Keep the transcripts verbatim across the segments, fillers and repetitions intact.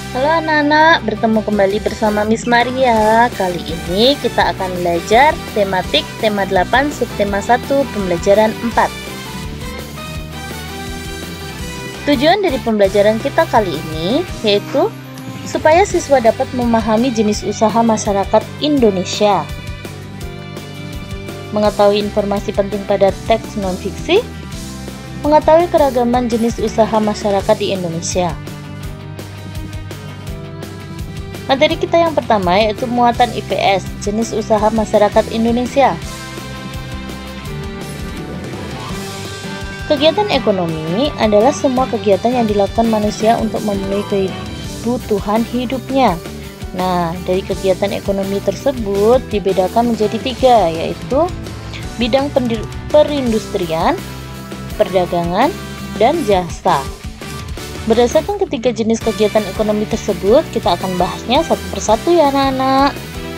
Halo anak-anak, bertemu kembali bersama Miss Maria. Kali ini kita akan belajar tematik tema delapan subtema satu pembelajaran empat. Tujuan dari pembelajaran kita kali ini yaitu supaya siswa dapat memahami jenis usaha masyarakat Indonesia, mengetahui informasi penting pada teks non-fiksi, mengetahui keragaman jenis usaha masyarakat di Indonesia. Materi kita yang pertama yaitu muatan I P S, jenis usaha masyarakat Indonesia. Kegiatan ekonomi adalah semua kegiatan yang dilakukan manusia untuk memenuhi kebutuhan hidupnya. Nah, dari kegiatan ekonomi tersebut dibedakan menjadi tiga, yaitu bidang perindustrian, perdagangan, dan jasa. Berdasarkan ketiga jenis kegiatan ekonomi tersebut, kita akan bahasnya satu persatu ya anak-anak.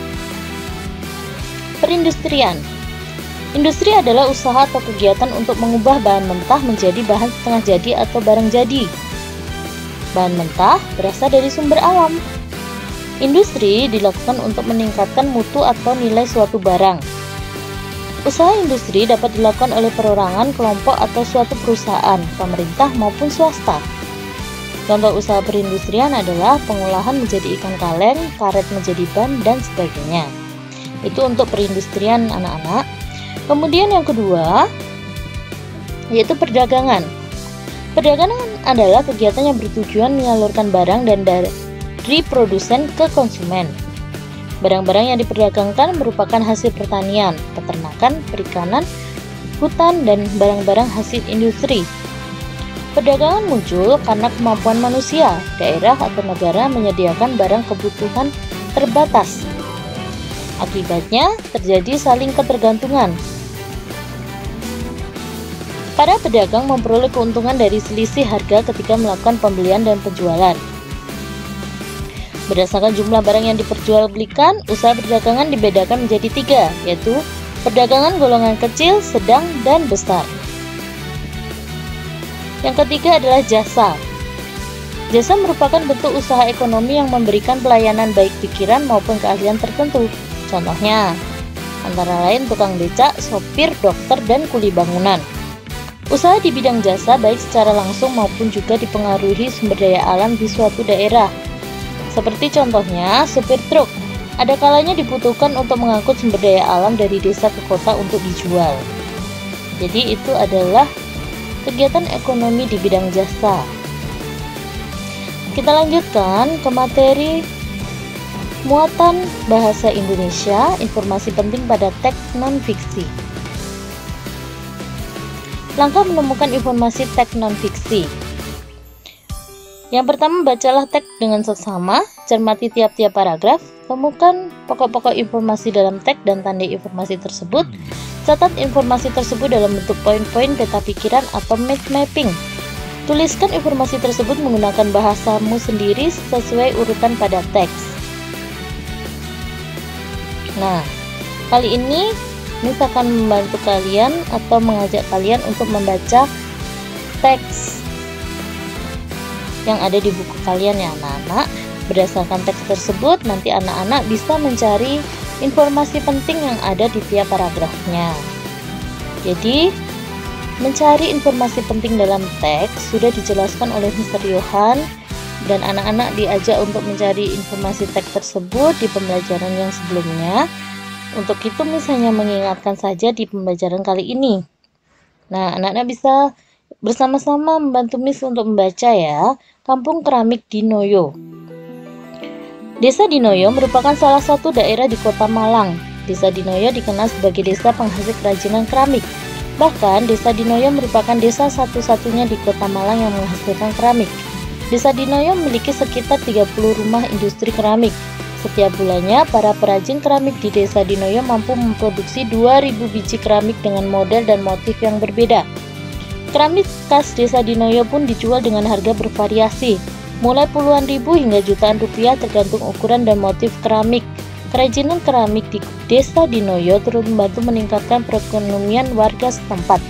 Perindustrian. Industri adalah usaha atau kegiatan untuk mengubah bahan mentah menjadi bahan setengah jadi atau barang jadi. Bahan mentah berasal dari sumber alam. Industri dilakukan untuk meningkatkan mutu atau nilai suatu barang. Usaha industri dapat dilakukan oleh perorangan, kelompok, atau suatu perusahaan, pemerintah maupun swasta. Contoh usaha perindustrian adalah pengolahan menjadi ikan kaleng, karet menjadi ban, dan sebagainya. Itu untuk perindustrian anak-anak. Kemudian yang kedua, yaitu perdagangan. Perdagangan adalah kegiatan yang bertujuan menyalurkan barang dan dari produsen ke konsumen. Barang-barang yang diperdagangkan merupakan hasil pertanian, peternakan, perikanan, hutan, dan barang-barang hasil industri. Perdagangan muncul karena kemampuan manusia, daerah, atau negara menyediakan barang kebutuhan terbatas. Akibatnya terjadi saling ketergantungan. Para pedagang memperoleh keuntungan dari selisih harga ketika melakukan pembelian dan penjualan. Berdasarkan jumlah barang yang diperjualbelikan, usaha perdagangan dibedakan menjadi tiga, yaitu perdagangan golongan kecil, sedang, dan besar. Yang ketiga adalah jasa. Jasa merupakan bentuk usaha ekonomi yang memberikan pelayanan baik pikiran maupun keahlian tertentu. Contohnya, antara lain tukang becak, sopir, dokter, dan kuli bangunan. Usaha di bidang jasa baik secara langsung maupun juga dipengaruhi sumber daya alam di suatu daerah. Seperti contohnya, sopir truk. Ada kalanya dibutuhkan untuk mengangkut sumber daya alam dari desa ke kota untuk dijual. Jadi itu adalah kegiatan ekonomi di bidang jasa. Kita lanjutkan ke materi muatan bahasa Indonesia, informasi penting pada teks non-fiksi. Langkah menemukan informasi teks non-fiksi. Yang pertama, bacalah teks dengan seksama, cermati tiap-tiap paragraf, temukan pokok-pokok informasi dalam teks dan tandai informasi tersebut. Catat informasi tersebut dalam bentuk poin-poin peta pikiran atau mind mapping. Tuliskan informasi tersebut menggunakan bahasamu sendiri sesuai urutan pada teks. Nah, kali ini Miss akan membantu kalian atau mengajak kalian untuk membaca teks yang ada di buku kalian ya anak-anak. Berdasarkan teks tersebut, nanti anak-anak bisa mencari informasi penting yang ada di tiap paragrafnya. Jadi, mencari informasi penting dalam teks sudah dijelaskan oleh mister Yohan, dan anak-anak diajak untuk mencari informasi teks tersebut di pembelajaran yang sebelumnya. Untuk itu, Miss hanya mengingatkan saja di pembelajaran kali ini. Nah, anak-anak bisa bersama-sama membantu Miss untuk membaca ya. Kampung Keramik Dinoyo. Desa Dinoyo merupakan salah satu daerah di Kota Malang. Desa Dinoyo dikenal sebagai desa penghasil kerajinan keramik. Bahkan, Desa Dinoyo merupakan desa satu-satunya di Kota Malang yang menghasilkan keramik. Desa Dinoyo memiliki sekitar tiga puluh rumah industri keramik. Setiap bulannya, para perajin keramik di Desa Dinoyo mampu memproduksi dua ribu biji keramik dengan model dan motif yang berbeda. Keramik khas Desa Dinoyo pun dijual dengan harga bervariasi, mulai puluhan ribu hingga jutaan rupiah tergantung ukuran dan motif keramik. Kerajinan keramik di Desa Dinoyo turut membantu meningkatkan perekonomian warga setempat.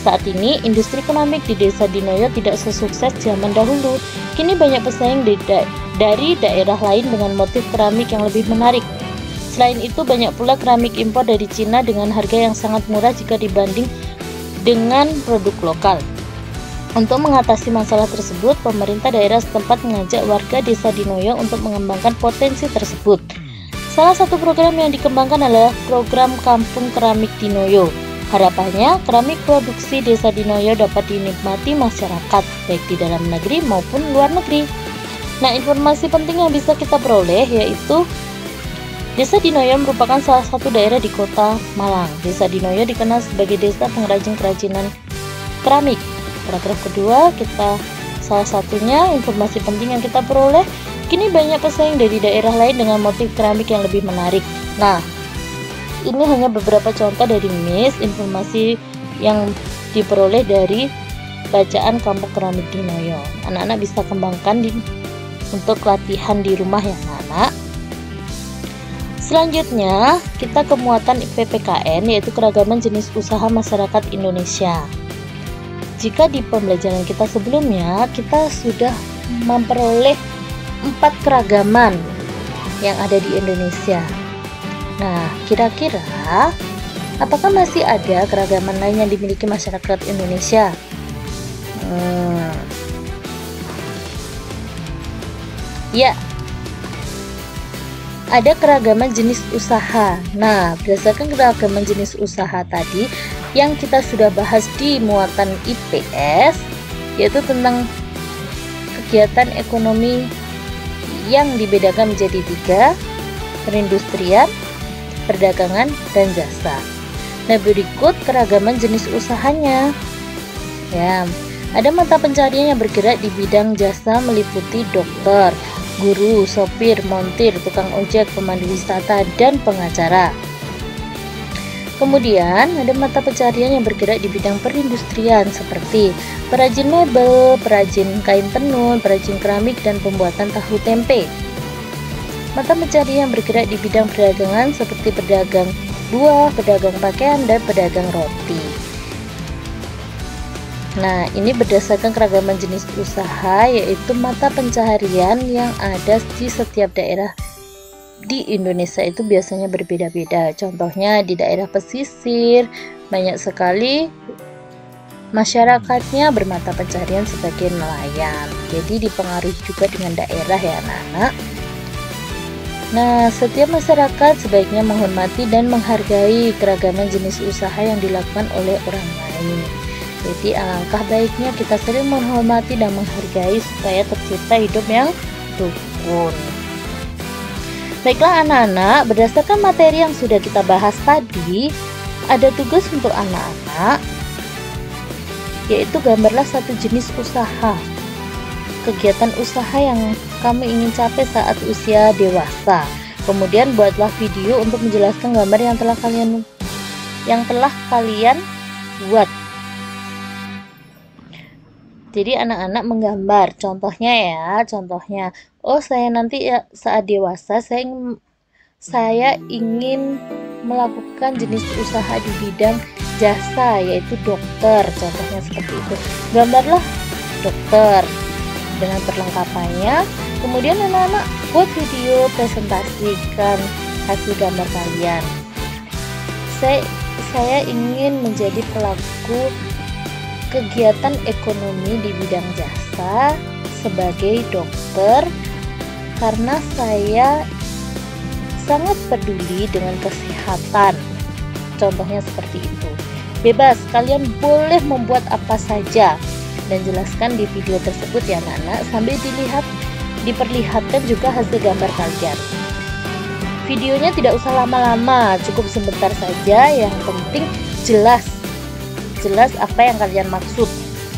Saat ini, industri keramik di Desa Dinoyo tidak sesukses zaman dahulu. Kini banyak pesaing di da dari daerah lain dengan motif keramik yang lebih menarik. Selain itu, banyak pula keramik impor dari Cina dengan harga yang sangat murah jika dibanding dengan produk lokal. Untuk mengatasi masalah tersebut, pemerintah daerah setempat mengajak warga Desa Dinoyo untuk mengembangkan potensi tersebut. Salah satu program yang dikembangkan adalah program Kampung Keramik Dinoyo. Harapannya, keramik produksi Desa Dinoyo dapat dinikmati masyarakat, baik di dalam negeri maupun luar negeri. Nah, informasi penting yang bisa kita peroleh yaitu Desa Dinoyo merupakan salah satu daerah di Kota Malang. Desa Dinoyo dikenal sebagai desa pengrajin kerajinan keramik. Paragraf kedua, kita salah satunya informasi penting yang kita peroleh, kini banyak pesaing dari daerah lain dengan motif keramik yang lebih menarik. Nah, ini hanya beberapa contoh dari Miss informasi yang diperoleh dari bacaan Kampung Keramik Dinoyo. Anak-anak bisa kembangkan di, untuk latihan di rumah ya anak-anak. Selanjutnya kita ke muatan P P K N, yaitu keragaman jenis usaha masyarakat Indonesia. Jika di pembelajaran kita sebelumnya kita sudah memperoleh empat keragaman yang ada di Indonesia. Nah, kira-kira apakah masih ada keragaman lain yang dimiliki masyarakat Indonesia? Hmm. Ya, ada keragaman jenis usaha. Nah, berdasarkan keragaman jenis usaha tadi yang kita sudah bahas di muatan I P S, yaitu tentang kegiatan ekonomi yang dibedakan menjadi tiga: perindustrian, perdagangan, dan jasa. Nah, berikut keragaman jenis usahanya. Ya, ada mata pencarian yang bergerak di bidang jasa meliputi dokter, guru, sopir, montir, tukang ojek, pemandu wisata, dan pengacara. Kemudian ada mata pencarian yang bergerak di bidang perindustrian seperti perajin mebel, perajin kain tenun, perajin keramik, dan pembuatan tahu tempe. Mata pencarian yang bergerak di bidang perdagangan seperti pedagang buah, pedagang pakaian, dan pedagang roti. Nah, ini berdasarkan keragaman jenis usaha, yaitu mata pencaharian yang ada di setiap daerah di Indonesia itu biasanya berbeda-beda. Contohnya di daerah pesisir banyak sekali masyarakatnya bermata pencaharian sebagai nelayan. Jadi dipengaruhi juga dengan daerah ya anak-anak. Nah, setiap masyarakat sebaiknya menghormati dan menghargai keragaman jenis usaha yang dilakukan oleh orang lain. Jadi alangkah baiknya kita sering menghormati dan menghargai supaya tercipta hidup yang rukun. Baiklah anak-anak, berdasarkan materi yang sudah kita bahas tadi, ada tugas untuk anak-anak, yaitu gambarlah satu jenis usaha, kegiatan usaha yang kamu ingin capai saat usia dewasa. Kemudian buatlah video untuk menjelaskan gambar yang telah kalian yang telah kalian buat. Jadi anak-anak menggambar, contohnya ya, contohnya, oh saya nanti ya saat dewasa saya saya ingin melakukan jenis usaha di bidang jasa, yaitu dokter, contohnya seperti itu. Gambarlah dokter dengan perlengkapannya. Kemudian anak-anak buat video, presentasikan hasil gambar kalian. Saya saya ingin menjadi pelaku kegiatan ekonomi di bidang jasa sebagai dokter karena saya sangat peduli dengan kesehatan. Contohnya seperti itu. Bebas, kalian boleh membuat apa saja dan jelaskan di video tersebut ya anak-anak, sambil dilihat diperlihatkan juga hasil gambar kalian. Videonya tidak usah lama-lama, cukup sebentar saja, yang penting jelas jelas apa yang kalian maksud.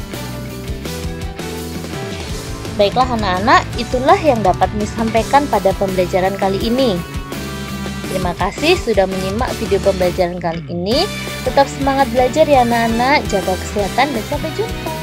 Baiklah anak-anak, itulah yang dapat Miss sampaikan pada pembelajaran kali ini. Terima kasih sudah menyimak video pembelajaran kali ini. Tetap semangat belajar ya anak-anak, jaga kesehatan dan sampai jumpa.